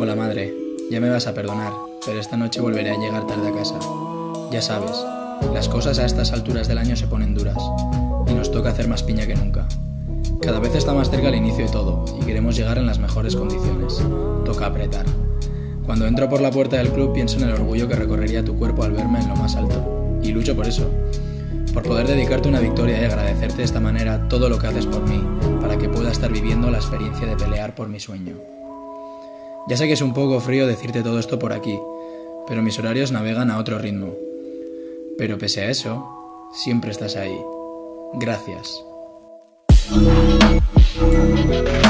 Hola madre, ya me vas a perdonar, pero esta noche volveré a llegar tarde a casa. Ya sabes, las cosas a estas alturas del año se ponen duras y nos toca hacer más piña que nunca. Cada vez está más cerca el inicio de todo y queremos llegar en las mejores condiciones. Toca apretar. Cuando entro por la puerta del club pienso en el orgullo que recorrería tu cuerpo al verme en lo más alto. Y lucho por eso. Por poder dedicarte una victoria y agradecerte de esta manera todo lo que haces por mí, para que pueda estar viviendo la experiencia de pelear por mi sueño. Ya sé que es un poco frío decirte todo esto por aquí, pero mis horarios navegan a otro ritmo. Pero pese a eso, siempre estás ahí. Gracias.